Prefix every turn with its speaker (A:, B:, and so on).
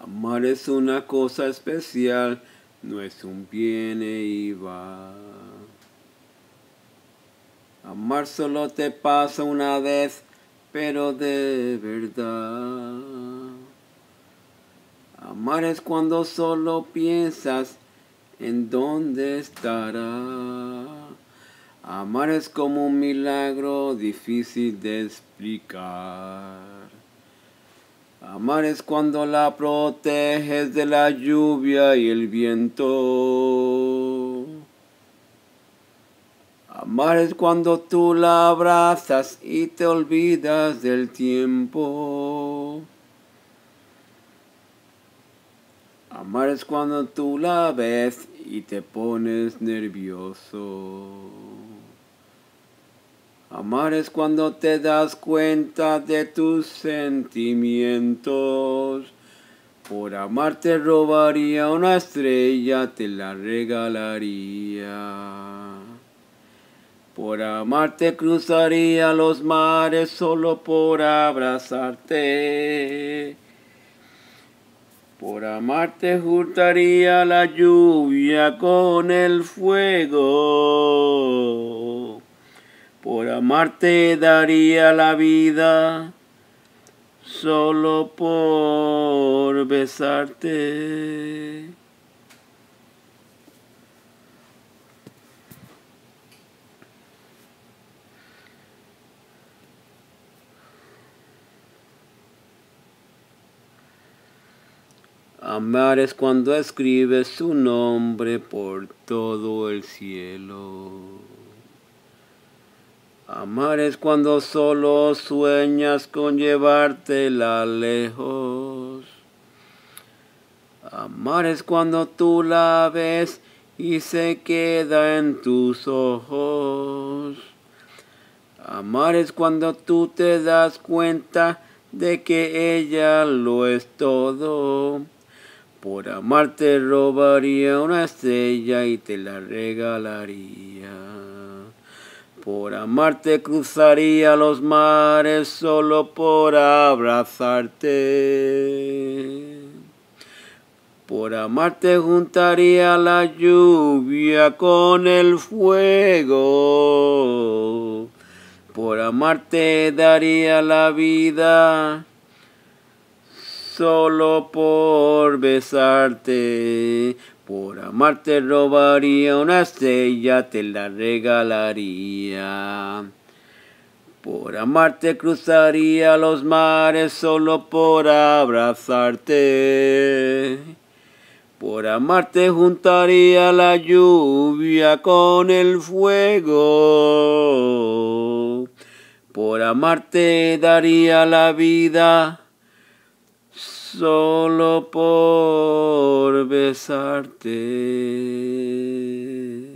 A: Amar es una cosa especial, no es un viene y va. Amar solo te pasa una vez, pero de verdad. Amar es cuando solo piensas en dónde estará. Amar es como un milagro difícil de explicar. Amar es cuando la proteges de la lluvia y el viento. Amar es cuando tú la abrazas y te olvidas del tiempo. Amar es cuando tú la ves y te pones nervioso. Amar es cuando te das cuenta de tus sentimientos. Por amar te robaría una estrella, te la regalaría. Por amar te cruzaría los mares solo por abrazarte. Por amar te juntaría la lluvia con el fuego. Por amar te daría la vida solo por besarte. Amar es cuando escribes su nombre por todo el cielo. Amar es cuando solo sueñas con llevártela lejos. Amar es cuando tú la ves y se queda en tus ojos. Amar es cuando tú te das cuenta de que ella lo es todo. Por amar te robaría una estrella y te la regalaría. Por amar te cruzaría los mares solo por abrazarte. Por amar te juntaría la lluvia con el fuego. Por amar te daría la vida solo por besarte. Por amar te robaría una estrella, te la regalaría. Por amar te cruzaría los mares solo por abrazarte. Por amar te juntaría la lluvia con el fuego. Por amar te daría la vida solo por besarte.